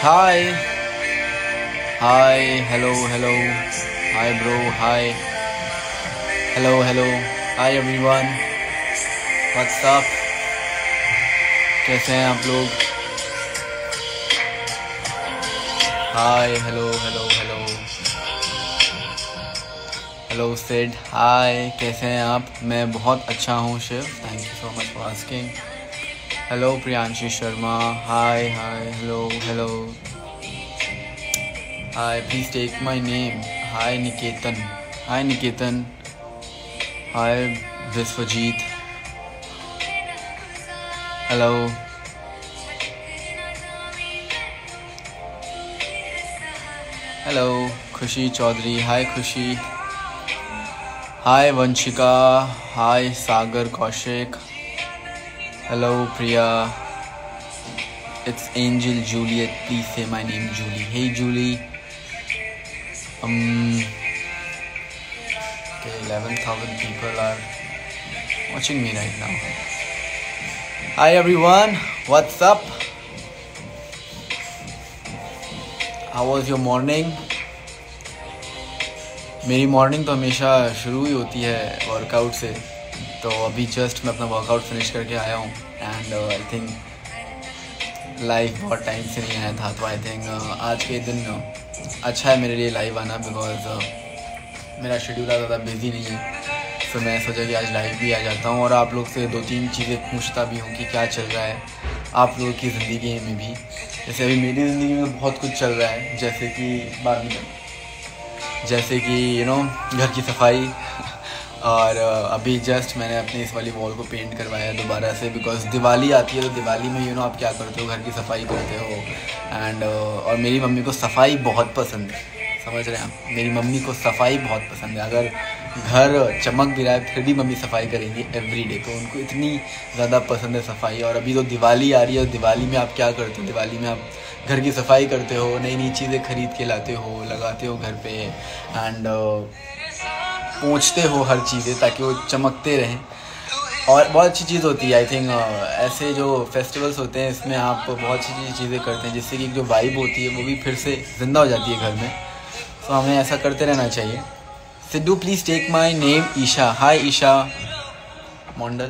Hi, hi, hello, hello, hi bro, hi, hello, hi everyone, what's up? कैसे हैं आप लोग? Hi, hello Sid, hi, कैसे हैं आप? मैं बहुत अच्छा हूँ Shiv, thank you so much for asking. Hello Priyanshi Sharma, hi, hello. Hi, please take my name. Hi Niketan. Hi Viswajit. Hello. Khushi Chaudhary. Hi Khushi. Hi Vanshika. Hi Sagar Kaushik. Hello Priya. It's Angel Juliet. Please say my name Julie. Hey Julie. Okay, 11,000 people are watching me right now. Hi everyone, what's up? How was your morning? मेरी morning तो हमेशा शुरू ही होती है workout से. तो अभी just मैं अपना वर्कआउट फिनिश करके आया हूँ एंड आई थिंक लाइव बहुत टाइम से नहीं आया था. तो आई थिंक आज के दिन अच्छा है मेरे लिए लाइव आना बिकॉज मेरा शेड्यूल ज़्यादा बिजी नहीं है. तो मैं सोचा कि आज लाइव भी आ जाता हूँ और आप लोग से 2-3 चीज़ें पूछता भी हूँ कि क्या चल रहा है आप लोगों की ज़िंदगी में भी. जैसे अभी मेरी ज़िंदगी में तो बहुत कुछ चल रहा है, जैसे कि घर की सफाई. और अभी जस्ट मैंने अपनी इस वाली वॉल को पेंट करवाया दोबारा से बिकॉज दिवाली आती है. तो दिवाली में आप क्या करते हो, घर की सफाई करते हो. एंड और मेरी मम्मी को सफाई बहुत पसंद है, समझ रहे हैं आप. मेरी मम्मी को सफाई बहुत पसंद है. अगर घर चमक भी रहा है फिर भी मम्मी सफाई करेंगी एवरी डे. तो उनको इतनी ज़्यादा पसंद है सफाई. और अभी तो दिवाली आ रही है. दिवाली में आप क्या करते हो? दिवाली में आप घर की सफाई करते हो, नई चीज़ें खरीद के लाते हो, लगाते हो घर पे एंड पोंछते हो हर चीज़ें ताकि वो चमकते रहें. और बहुत अच्छी चीज़ होती है आई थिंक. ऐसे जो फेस्टिवल्स होते हैं इसमें आप बहुत अच्छी चीज़ें करते हैं जिससे कि जो वाइब होती है वो भी फिर से ज़िंदा हो जाती है घर में. तो हमें ऐसा करते रहना चाहिए. Sidhu please take my name Isha. Hi Isha Mondal.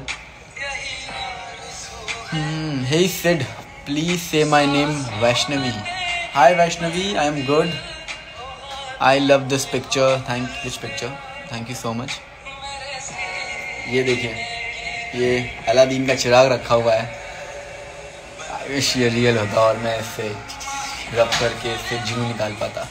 Hey Sid please say my name Vaishnavi. Hi Vaishnavi, I am good. I love this picture. Thank you so much. ये देखिए, ये अलादीन का चिराग रखा हुआ है. आई विश ये रियल होता और मैं इससे रब करके इससे जूं निकाल पाता.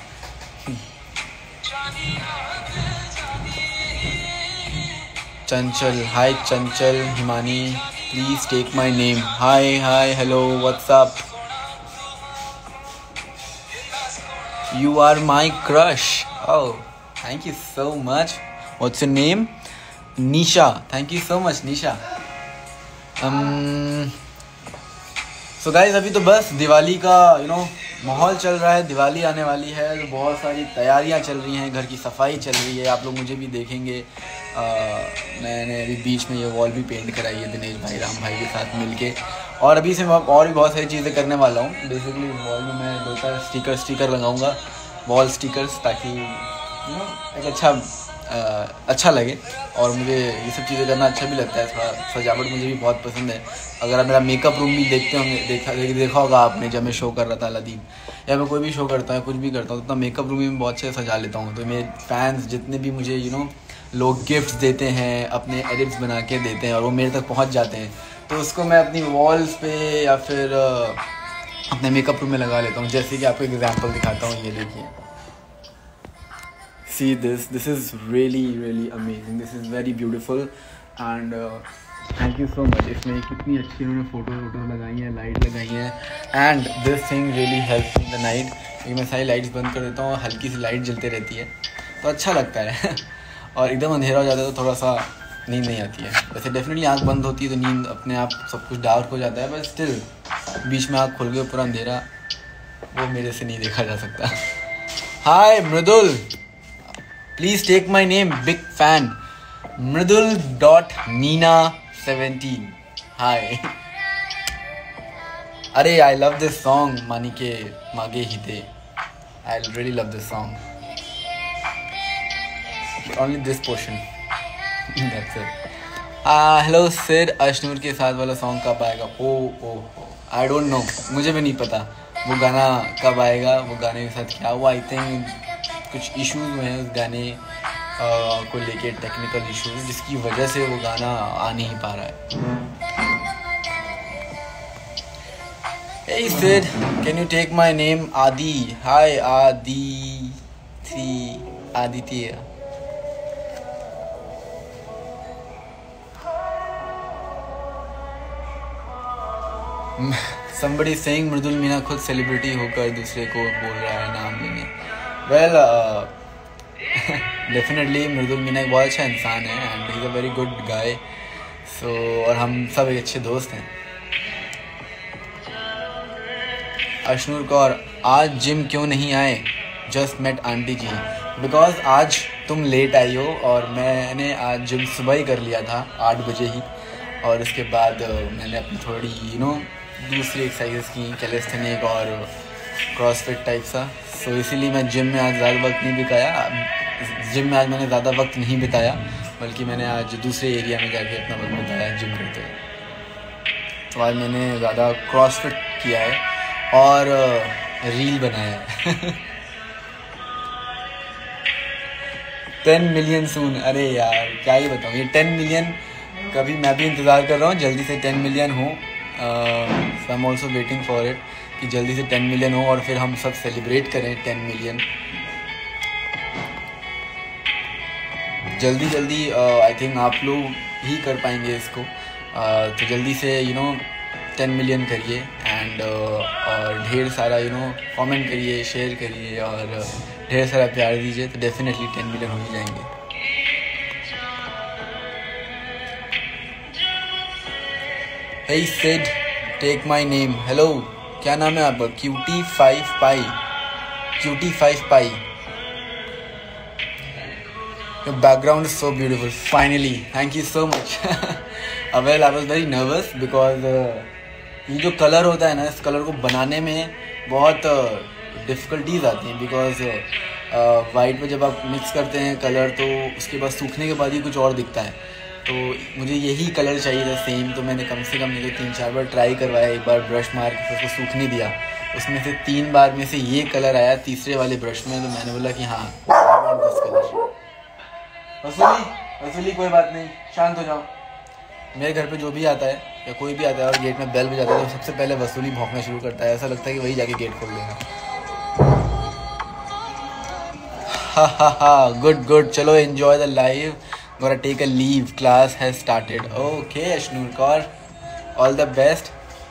Chanchal, hi Chanchal Himani, please take my name. Hi hello what's up. You are my crush. Oh thank you so much. What's your name? Nisha. Thank you so much Nisha. So guys अभी तो बस दिवाली का माहौल चल रहा है. दिवाली आने वाली है तो बहुत सारी तैयारियां चल रही हैं, घर की सफाई चल रही है. आप लोग मुझे भी देखेंगे. मैंने अभी बीच में ये वॉल भी पेंट कराई है दिनेश भाई, राम भाई के साथ मिलके. और अभी से मैं और भी बहुत सारी चीज़ें करने वाला हूँ. बेसिकली वॉल में मैं 2-4 स्टिकर लगाऊंगा, वॉल स्टिकर्स, ताकि एक अच्छा लगे. और मुझे ये सब चीज़ें करना अच्छा भी लगता है. थोड़ा सजावट मुझे भी बहुत पसंद है. अगर आप मेरा मेकअप रूम भी देखते होंगे, देखा होगा आपने जब मैं शो कर रहा था अलादीन, या मैं कोई भी शो करता हूँ कुछ भी करता हूँ तो मेकअप रूम में बहुत अच्छे सजा लेता हूँ. तो मेरे फैंस जितने भी मुझे लोग गिफ्ट्स देते हैं, अपने एडिट्स बना के देते हैं और वो मेरे तक पहुँच जाते हैं, तो उसको मैं अपनी वॉल्स पे या फिर अपने मेकअप रूम में लगा लेता हूँ. जैसे कि आपको एग्जांपल दिखाता हूँ. ये देखिए, see this is really amazing. This is very beautiful and thank you so much. इसमें कितनी अच्छी उन्होंने फोटो लगाई हैं, लाइट लगाई हैं and this thing really helps in the night. क्योंकि मैं सारी लाइट्स बंद कर देता हूँ, हल्की सी लाइट जलती रहती है तो अच्छा लगता है. और एकदम अंधेरा हो जाता है तो थोड़ा सा नींद नहीं आती है. वैसे डेफिनेटली आँख बंद होती है तो नींद अपने आप सब कुछ डार्क हो जाता है, बट स्टिल बीच में आँख खुल गई पूरा अंधेरा, वो मेरे से नहीं देखा जा सकता. Hi Mridul, please take my name. Big fan. Mridul.Nina17. Hi. अरे I love this song Manike Mage Hithe, I really love this song, only this portion, that's it. Hello sir, Ashnoor के साथ वाला सॉन्ग कब आएगा? ओ आई डोंट नो, मुझे भी नहीं पता वो गाना कब आएगा, वो गाने के साथ क्या हुआ। आई थिंक कुछ इश्यूज हुए हैं उस गाने को लेके, टेक्निकल इश्यूज, जिसकी वजह से वो गाना आ नहीं पा रहा है। Hey Sid, can you take my name Adi? Hi Aditya. Somebody saying मृदुल मीना खुद सेलिब्रिटी होकर दूसरे को बोल रहा है नाम लेने। Well, definitely मृदुल मीना एक बहुत अच्छा इंसान है and he's a very good guy. So और हम सब एक अच्छे दोस्त हैं। अशनूर कौर, आज जिम क्यों नहीं आए? Just met aunty ji. Because आज तुम लेट आई हो और मैंने आज जिम सुबह ही कर लिया था 8 बजे ही, और उसके बाद मैंने अपनी थोड़ी दूसरी एक्सरसाइज की, कैलिस्थेनिक और क्रॉसफिट टाइप सा। सो इसीलिए मैं जिम में आज ज़्यादा वक्त नहीं मैंने ज़्यादा वक्त नहीं बिताया, बल्कि मैंने आज दूसरे एरिया में जाके अपना वक्त बिताया जिम करते हुए। तो आज मैंने ज़्यादा क्रॉसफिट किया है और रील बनाया है। 10 मिलियन सून, अरे यार क्या ही बताऊँ, ये 10 मिलियन कभी मैं भी इंतज़ार कर रहा हूँ जल्दी से 10 मिलियन हो। I am also waiting for it कि जल्दी से 10 मिलियन हो और फिर हम सब सेलिब्रेट करें 10 मिलियन जल्दी। आई थिंक आप लोग ही कर पाएंगे इसको, तो जल्दी से 10 मिलियन करिए एंड और ढेर सारा कमेंट करिए, शेयर करिए और ढेर सारा प्यार दीजिए, तो डेफिनेटली 10 मिलियन हो ही जाएंगे। Hey Sid, take my name. Hello, क्या नाम है आपका? Cutie5 Pi. Your background is so beautiful. Finally, thank you so much. Well, I was very nervous because ये जो कलर होता है ना, इस कलर को बनाने में बहुत डिफ़िकल्टीज आती हैं, बिकॉज वाइट में जब आप मिक्स करते हैं कलर तो उसके बाद सूखने के बाद ही कुछ और दिखता है। तो मुझे यही कलर चाहिए था सेम, तो मैंने कम से कम 3-4 बार ट्राई करवाया, एक बार ब्रश मार के फिर उसको सूखने दिया, उसमें से 3 बार में से ये कलर आया तीसरे वाले ब्रश में, तो मैंने बोला कि हाँ दिस कलर। वसूली कोई बात नहीं, शांत हो जाओ। मेरे घर पे जो भी आता है या कोई भी आता है और गेट में बेल बजाता है तो सबसे पहले वसूली भौंकना शुरू करता है, ऐसा लगता है कि वही जाके गेट खोल देगा। हा गुड, चलो enjoy the live, gonna take a leave, class has started. Okay Ashnoor Kaur, all the best,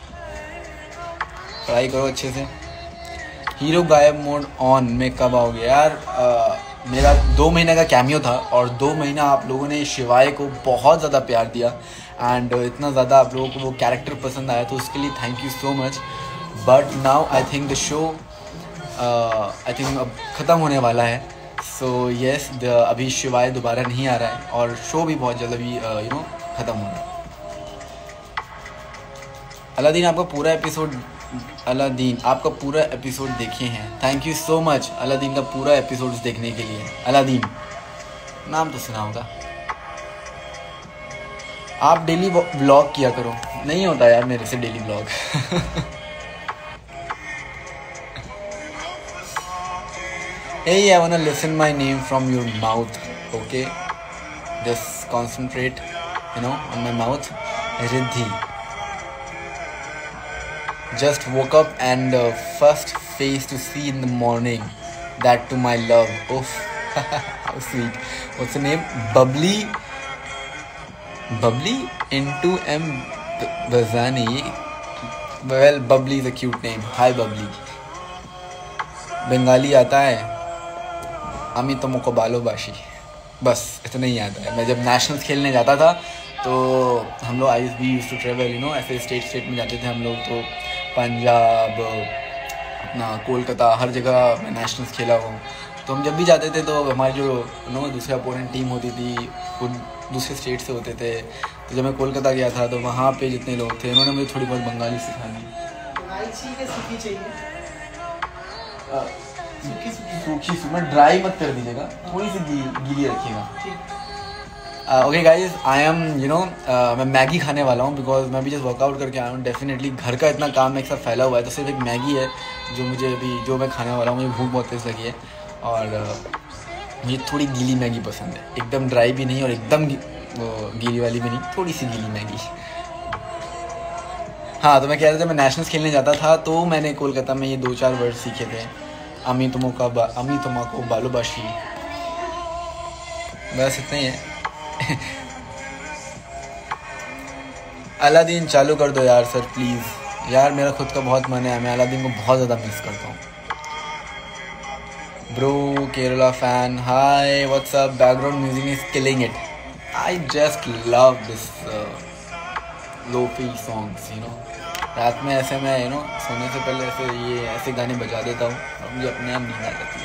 पढ़ाई करो अच्छे से। हीरो गायब मोड ऑन में कब आओगे? यार मेरा 2 महीने का कैमियो था और 2 महीना आप लोगों ने शिवाय को बहुत ज़्यादा प्यार दिया एंड इतना ज़्यादा आप लोगों को वो कैरेक्टर पसंद आया, तो उसके लिए thank you so much. But now I think the show अब ख़त्म होने वाला है। सो येस, अभी शिवाय दोबारा नहीं आ रहा है और शो भी बहुत जल्द अभी ख़त्म हो रहा है। अलादीन आपका पूरा एपिसोड देखे हैं, thank you so much Aladdin का पूरा एपिसोड देखने के लिए। अलादीन नाम तो सुना होगा। आप डेली व्लॉग किया करो। नहीं होता यार मेरे से daily vlog. Hey, I wanna listen my name from your mouth, okay? Just concentrate, on my mouth. Riddhi. Just woke up and first face to see in the morning. That to my love. Oof, how sweet. What's the name? Bubbly into M Bazani. Well, Bubbly is a cute name. Hi, Bubbly. Bengali आता है? अमी तो मुकबालो बाशी, बस इतना ही आता है। मैं जब नेशनल्स खेलने जाता था तो हम लोग वी यूज्ड टू ट्रेवल, ऐसे स्टेट में जाते थे हम लोग, तो पंजाब, अपना कोलकाता, हर जगह मैं नेशनल्स खेला हूँ। तो हम जब भी जाते थे तो हमारी जो दूसरे अपोनेंट टीम होती थी वो दूसरे स्टेट से होते थे। तो जब मैं कोलकाता गया था तो वहाँ पे जितने लोग थे उन्होंने मुझे थोड़ी बहुत बंगाली सिखा दी। अच्छी के सूखी चाहिए? सूखी सूखी ड्राई मत कर दीजिएगा, थोड़ी सी गीली रखिएगा। ओके गाइज, आई एम मैं मैगी खाने वाला हूँ बिकॉज मैं भी जस्ट वर्कआउट करके आया हूँ। डेफिनेटली घर का इतना काम एक साथ फैला हुआ है, तो सिर्फ एक मैगी है जो मैं खाने वाला हूँ। मुझे भूख बहुत तेज़ लगी है और मुझे थोड़ी गीली मैगी पसंद है, एकदम ड्राई भी नहीं और एकदम गीली वाली भी नहीं, थोड़ी सी गीली मैगी। हाँ, तो मैं कह रहा था मैं नेशनल्स खेलने जाता था तो मैंने कोलकाता में ये 2-4 वर्ड सीखे थे। अमी तुमको बालूबाशी, बस इतना ही है। अलादीन चालू कर दो यार सर प्लीज़। यार मेरा खुद का बहुत मन है, मैं अलादीन को बहुत ज़्यादा मिस करता हूँ। Bro Kerala fan, hi what's up, background music is killing it. I just love this lofi songs, रात में ऐसे मैं सोने से पहले ऐसे गाने बजा देता हूँ और मुझे अपने आप नींद आ जाती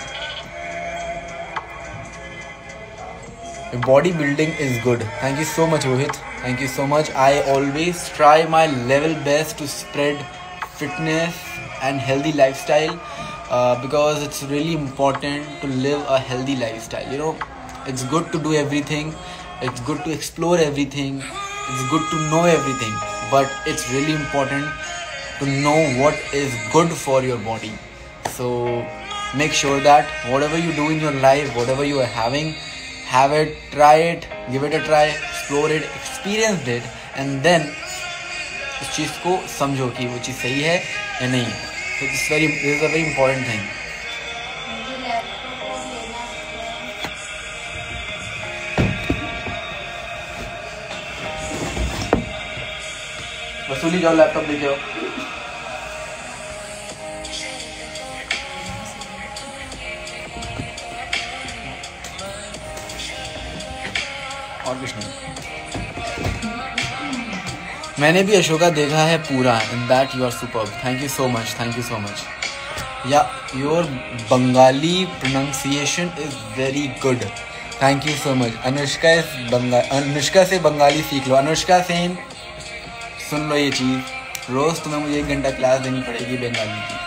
है। Body building is good, thank you so much Rohit, thank you so much. I always try my level best to spread fitness and healthy lifestyle because it's really important to live a healthy lifestyle. It's good to do everything, it's good to explore everything, it's good to know everything, but it's really important to know what is good for your body. So make sure that whatever you do in your life, whatever you are having, have it, try it, give it a try, explore it, experience it, and then उस चीज़ को समझो कि वो चीज़ सही है या नहीं। तो this is a very important thing. वसूली जाओ, लैपटॉप लेके आओ। और कुछ नहीं। मैंने भी अशोका देखा है पूरा, in that you are superb, thank you so much, thank you so much. Yeah your Bengali pronunciation is very good, thank you so much. Anushka से बंगाली सीख लो। अनुष्का सेन सुन लो ये चीज़, रोज़ तुम्हें मुझे 1 घंटा क्लास देनी पड़ेगी बंगाली की।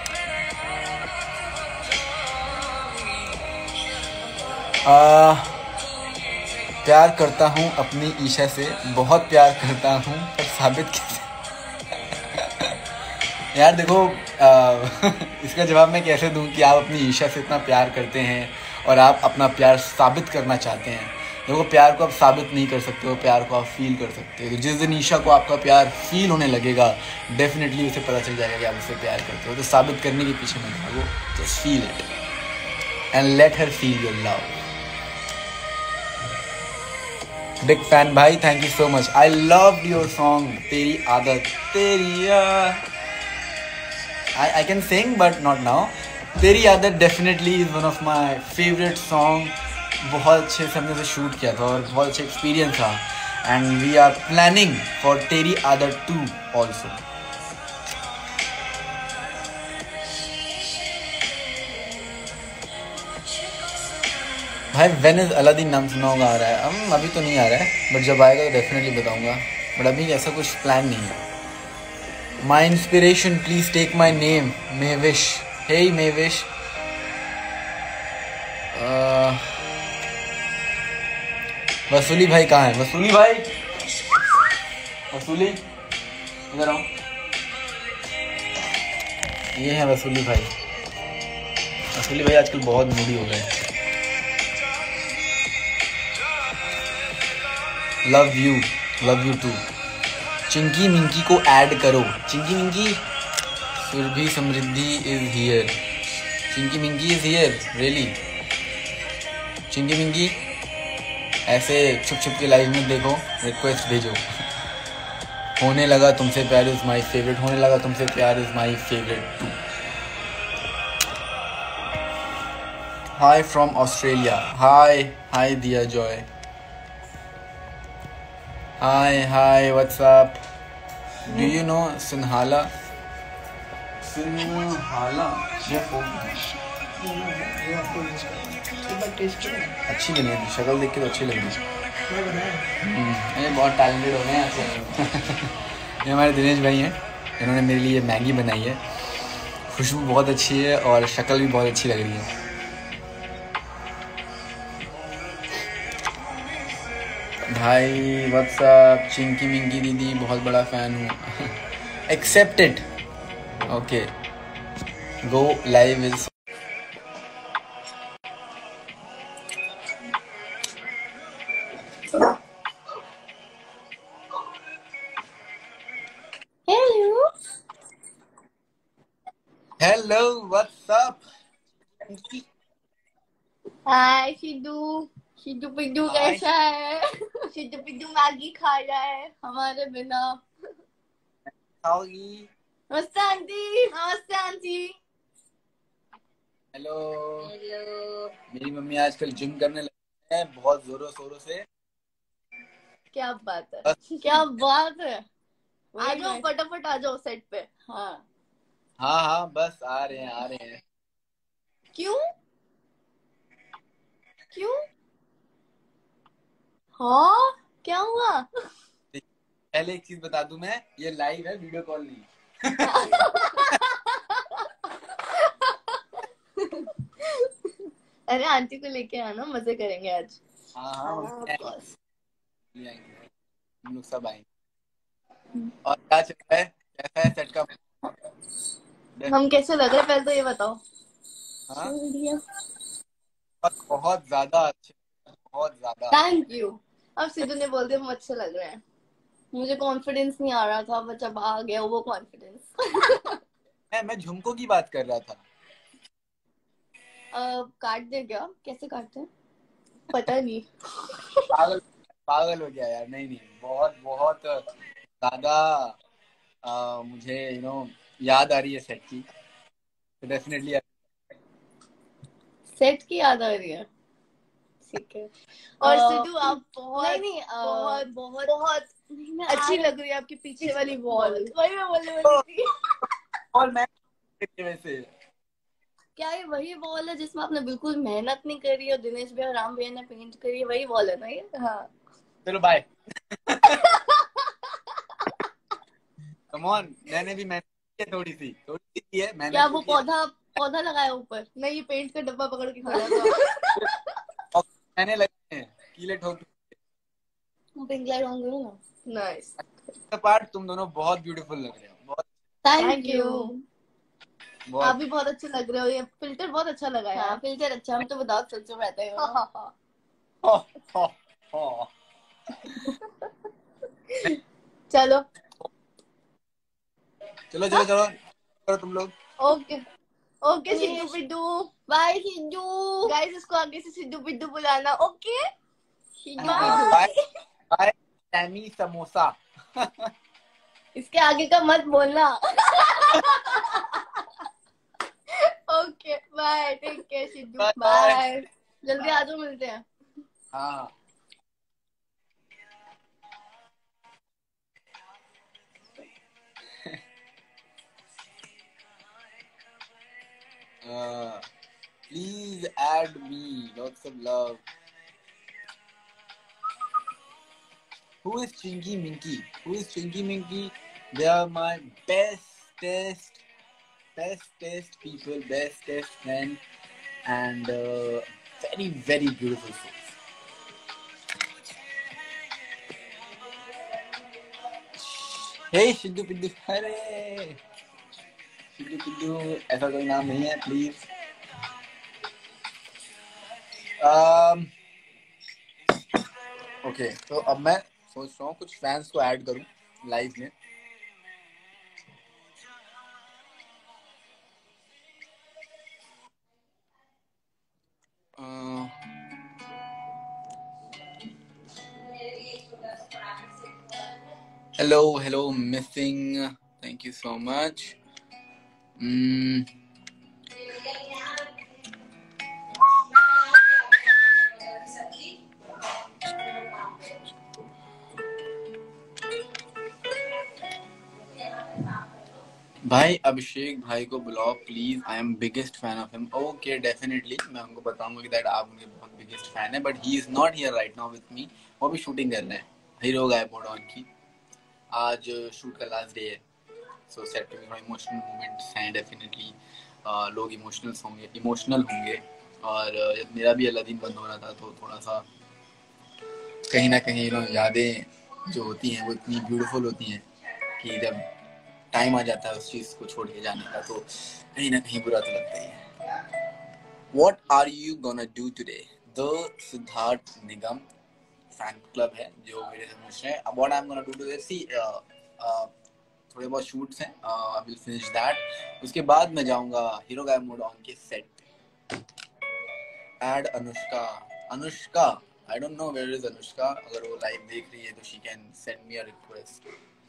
प्यार करता हूँ अपनी ईशा से, बहुत प्यार करता हूँ, पर साबित कैसे? यार देखो इसका जवाब मैं कैसे दूँ कि आप अपनी ईशा से इतना प्यार करते हैं और आप अपना प्यार साबित करना चाहते हैं। देखो प्यार को आप साबित नहीं कर सकते हो, प्यार को आप फील कर सकते हो। तो जिस दिन ईशा को आपका प्यार फील होने लगेगा, डेफिनेटली उसे पता चल जाएगा कि आप उसे प्यार करते हो। तो साबित करने के पीछे मत भागो, just feel it and let her feel your love. Big fan भाई, thank you so much. I loved your song Teri Aadat, Teri I can sing but not now. Teri Aadat definitely is one of my favourite song. बहुत अच्छे से हमने उसे shoot किया था और बहुत अच्छा एक्सपीरियंस था। And we are planning for Teri Aadat 2 also. भाई व्हेन इज अलादीन नाम सुना होगा, आ रहा है? अभी तो नहीं आ रहा है, बट जब आएगा तो डेफिनेटली बताऊंगा, बट अभी ऐसा कुछ प्लान नहीं है। My inspiration please take my name, Mehvish. Hey Mehvish, वसूली भाई कहाँ है? वसूली भाई, वसूली इधर आओ। ये है वसूली भाई। वसूली भाई आजकल बहुत मूडी हो गए। Love you too. Chinki Minki को ऐड करो। Chinki Minki, Surbhi Samriddhi is here. Chinki Minki is here, really? Chinki Minki ऐसे छुप छुप के लाइव में देखो, रिक्वेस्ट भेजो। होने लगा तुमसे प्यार इज माई फेवरेट, होने लगा तुमसे प्यार is my favourite too. Hi from Australia. Hi Diya Joy. Hi, what's up? Do you know Sinhala? अच्छी बनी है, शक्ल देख के तो अच्छी लगी। ये बहुत टैलेंटेड हो गए हैं। ये हमारे दिनेश भाई हैं, इन्होंने मेरे लिए मैगी बनाई है। खुशबू बहुत अच्छी है और शक्ल भी बहुत अच्छी लग रही है। भाई व्हाट्सअप, चिंकी मिंकी दीदी बहुत बड़ा फैन हूँ। Accepted. Okay, go live is. Hello hello what's up. Hi Sidhu. Sidhu Piddhu hi. कैसा है? सिद्धू पिद्धू मैगी खा रहा है हमारे बिना। खाओगी? नमस्ते आंटी। नमस्ते आंटी। हेलो। हेलो। मेरी मम्मी आजकल जिम करने लगी है बहुत जोरों शोरों से। क्या बात है, बस। क्या बात है। आ जाओ फटाफट आ जाओ सेट पे। हाँ हाँ हाँ, बस आ रहे हैं आ रहे हैं। क्यों क्यों? हाँ क्या हुआ? पहले एक चीज बता दूं, मैं ये लाइव है, वीडियो कॉल नहीं। अरे आंटी को लेके आना, मजे करेंगे आज। हाँ हाँ, हाँ मम्मी ऑफ कोर्स। आएंगे, हम लोग सब आएंगे। और क्या चल रहा है, कैसा है सेट का? हम कैसे लग रहे हैं पहले तो ये बताओ। हाँ, बहुत ज्यादा अच्छे, बहुत ज्यादा। Thank you. अब सिद्धू ने बोल दिया हम अच्छे लग रहे हैं। मुझे कॉन्फिडेंस नहीं आ रहा था, बट अब आ गया वो कॉन्फिडेंस। मैं झुमको की बात कर रहा था। काट दे क्या? कैसे काटते हैं पता नहीं। पागल, पागल हो गया यार। नहीं नहीं, बहुत बहुत ज्यादा मुझे याद आ रही है सेट की, तो डेफिनेटली। सेट की याद आ रही है। ठीक है। और सिद्धू आप बहुत नहीं नहीं बहुत बहुत बहुत नहीं, अच्छी लग रही है आपकी पीछे वाली वॉल। वही मैं बोलने वाली थी। और मैं वैसे क्या ये वही वॉल है जिसमें आपने बिल्कुल मेहनत नहीं करी और दिनेश भैया और राम भैया ने पेंट करी है? वही वॉल है ना ये? हाँ। चलो बाय। कम ऑन, मैंने भी मेहनत की है, थोड़ी सी की है, क्या मेहनत तो वो की है। पौधा पौधा लगाया ऊपर? नहीं ये पेंट का डब्बा पकड़ के खड़ा था। और मैंने लगे हैं कीले ठोक। पिंक लाइट ऑन करो ना। नाइस। पार्ट तुम दोनों बहुत ब्यूटीफुल लग रहे हो, बहुत थैंक यू। आप बहुत। भी बहुत अच्छे लग रहे हो, ये फिल्टर बहुत अच्छा लगा यार। हाँ फिल्टर अच्छा, हम तो विदाउट फिल्टर रहते हैं। हाँ हाँ हो, हो, हो। चलो चलो चलो चलो, करो तुम लोग। Okay okay Sidhu Piddu. Bye Sidhu. Guys इसको आगे से सिद्धू पिड्डू बुलाना। Okay Sidhu bye Piddu. Bye Sammy samosa. इसके आगे का मत बोलना। Okay bye, take care Sidhu. Bye. Bye. जल्दी आ जाओ, मिलते हैं। हाँ। Please add me, lots of love. Who is Chinky Minky? Who is Chinky Minky? They are my bestest people, bestest friend, and very very beautiful souls. Hey Shindu Pindu, अरे Shindu Pindu ऐसा कोई नाम नहीं है please. Okay, तो अब मैं सोच रहा हूँ कुछ फैंस को ऐड करूँ लाइव में। Hello missing, thank you so much. भाई अभिषेक भाई को बुलाओ please, I am biggest fan of him. Okay definitely, मैं उनको बताऊंगा कि दैट आप उनके बहुत बिगेस्ट फैन है, but he is not here right now with me. वो भी शूटिंग कर रहे हैं, हीरो गायब मोड ऑन की। आज शूट का लास्ट डे है, सो सेट पे थोड़ा इमोशनल मोमेंट्स हैं डेफिनेटली, लोग इमोशनल होंगे और जब मेरा भी अलादीन बंद हो रहा था तो थोड़ा सा कहीं ना कहीं यादें जो होती हैं वो इतनी ब्यूटीफुल होती हैं कि जब टाइम आ जाता है उस चीज़ को छोड़ के जाने का तो कहीं ना कहीं बुरा तो लगता ही है. What are you gonna do today? The Siddharth Nigam fan club है जो मेरे से पूछ रहे हैं. What I'm gonna do today? See, थोड़े बहुत शूट्स हैं. I will finish that. उसके बाद मैं जाऊंगा हीरो गाय मोड ऑन के set. Add Anushka. I don't know where is Anushka. अगर वो लाइव देख रही है तो she can send me a request.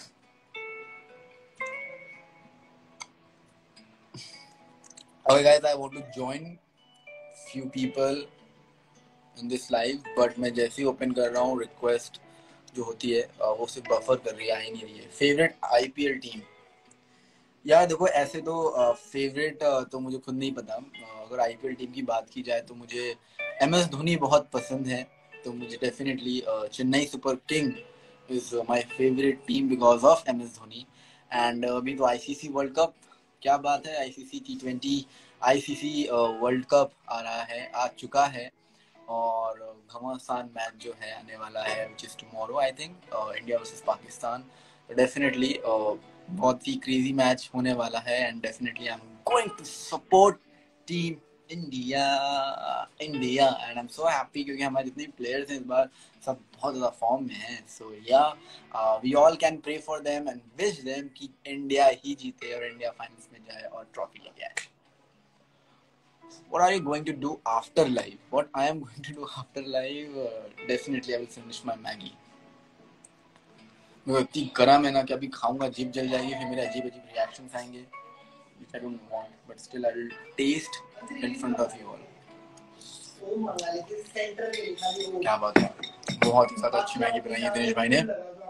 Okay guys, I want to join few people in this live, but मैं जैसे ही ओपन कर रहा हूँ रिक्वेस्ट जो होती है वो सिर्फ बफर कर रही है, आ ही नहीं रही है. फेवरेट आईपीएल टीम, यार देखो ऐसे तो फेवरेट तो मुझे खुद नहीं पता. अगर आईपीएल टीम की बात की जाए तो मुझे MS धोनी बहुत पसंद है. तो मुझे definitely Chennai super king is my favourite team because of MS Dhoni. And अभी तो आईसीसी वर्ल्ड कप, क्या बात है, ICC T20 ICC world cup आ रहा है, आ चुका है और घमासान मैच जो है आने वाला है which is tomorrow I think, India versus Pakistan. Definitely बहुत ही क्रेजी मैच होने वाला है and definitely I am going to support team India and I am so happy क्योंकि हमारे जितने प्लेयर्स हैं इस बार सब बहुत ज़्यादा फॉर्म में हैं. So yeah we all can pray for them and wish them कि इंडिया ही जीते और इंडिया फाइनल्स में जाए और ट्रॉफी लेके आए. What are you going to do after live? What I am going to do after live? Definitely I will finish my Maggie. मैं इतनी गरम है ना कि अभी खाऊंगा जीभ जल जाएगी, फिर मेरे अजीब अजीब रिएक्शंस आएंगे which I don't want, but still I will taste in front of you all. क्या बात है, बहुत ही ज़्यादा अच्छी मैगी बनाई है दिनेश भाई ने.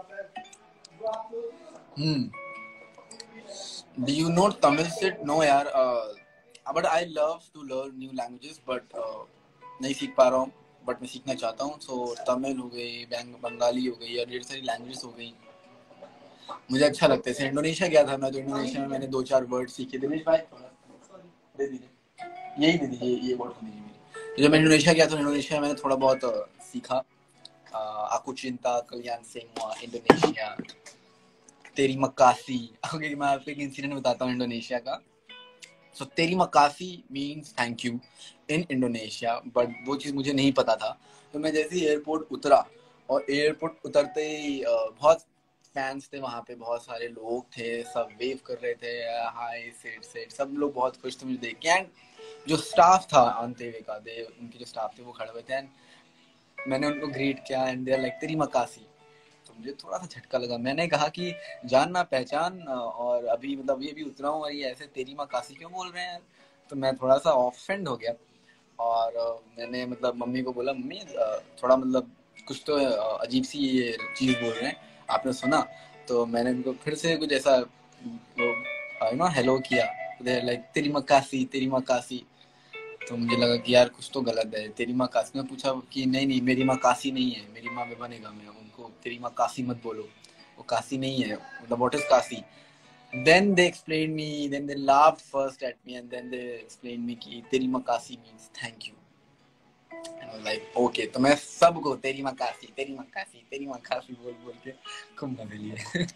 Do you know Tamil sit? No यार. But I love to learn new languages, but नहीं सीख पा रहा हूँ, बट मैं सीखना चाहता हूँ. सो तमिल हो गई, बंगाली हो गई और ढेर सारी लैंग्वेजेस हो गई, मुझे अच्छा लगता है. इंडोनेशिया गया था मैं तो इंडोनेशिया में मैंने 2-4 वर्ड सीखे. दिनेश भाई दे दीजिए, यही दे दीजिए, ये वर्ड दे दीजिए. जब मैं इंडोनेशिया गया तो इंडोनेशिया में मैंने थोड़ा बहुत सीखा. aku cinta kalian semua Indonesia, तेरी मकासी. ओके, मैं आपको एक इंसिडेंट बताता हूँ इंडोनेशिया का. सो तेरी मकासी means thank you in Indonesia, but वो चीज़ मुझे नहीं पता था. तो मैं जैसे ही एयरपोर्ट उतरा और एयरपोर्ट उतरते ही बहुत फैंस थे वहाँ पे, बहुत सारे लोग थे, सब वेव कर रहे थे, हाय सेट, सब लोग बहुत खुश थे मुझे देख के. एंड जो स्टाफ था आंतेवे का, उनके जो स्टाफ थे वो खड़े हुए थे एंड मैंने उनको ग्रीट किया एंड दे आर लाइक तेरी मकासी. तो मुझे थोड़ा सा झटका लगा. मैंने कहा कि जान ना पहचान, और अभी मतलब ये भी उतरा हूँ और ये ऐसे तेरी मकासी क्यों बोल रहे हैं. तो मैं थोड़ा सा ऑफेंड हो गया और मैंने मतलब मम्मी को बोला, मम्मी थोड़ा मतलब कुछ तो अजीब सी ये चीज़ बोल रहे हैं, आपने सुना. तो मैंने उनको फिर से कुछ ऐसा हेलो किया. लाइक तेरी मकासी. तो मुझे लगा कि यार कुछ तो गलत है. तेरी माँ काशी ने पूछा कि नहीं मेरी माँ काशी नहीं है, मेरी माँ में बनेगा, मैं उनको तेरी माँ काशी मत बोलो, वो काशी नहीं है, मतलब व्हाट इज काशी. then they explained me, then they laughed first at me and then they explained me कि तेरी माँ Kashi means thank you. And I was like okay. तो मैं सबको तेरी माँ काशी बोल के खूब मजे लिए.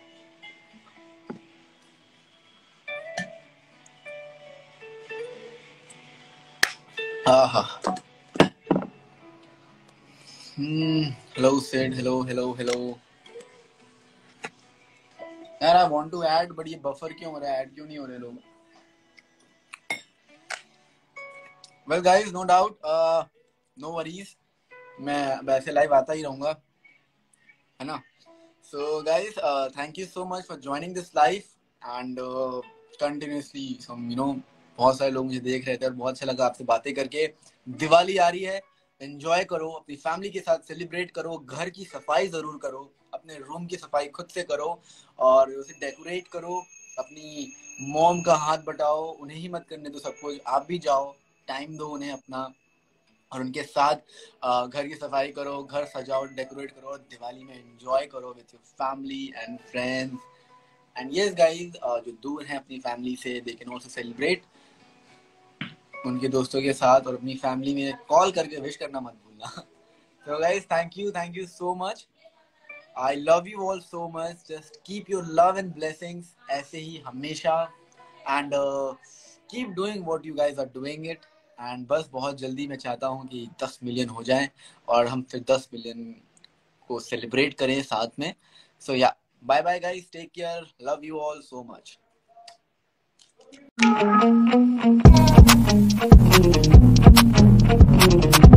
Hello Sid, hello. यार I want to add, but ये बफर क्यों हो रहा है, ऐड क्यों नहीं हो रहे लोग. Well guys, no doubt, no worries, मैं वैसे लाइव आता ही रहूँगा, है ना. So guys, thank you so much for joining this live and continuously बहुत सारे लोग मुझे देख रहे थे और बहुत अच्छा लगा आपसे बातें करके. दिवाली आ रही है, एंजॉय करो, अपनी फैमिली के साथ सेलिब्रेट करो, घर की सफाई जरूर करो, अपने रूम की सफाई खुद से करो और उसे डेकोरेट करो. अपनी मॉम का हाथ बटाओ, उन्हें ही मत करने दो सब कुछ, आप भी जाओ, टाइम दो उन्हें अपना और उनके साथ घर की सफाई करो, घर सजाओ, डेकोरेट करो और दिवाली में एंजॉय करो with your family and friends and yes guys, जो दूर हैं अपनी फैमिली से, दे कैन आल्सो सेलिब्रेट उनके दोस्तों के साथ, और अपनी फैमिली में कॉल करके विश करना मत भूलना। So guys, thank you so much. I love you all so much. Just keep your love and blessings ऐसे ही हमेशा, and keep doing what you guys are doing it. And बस बहुत जल्दी मैं चाहता हूँ कि 10 मिलियन हो जाएं और हम फिर 10 मिलियन को सेलिब्रेट करें साथ में. So yeah, bye bye guys, take care, love you all so much.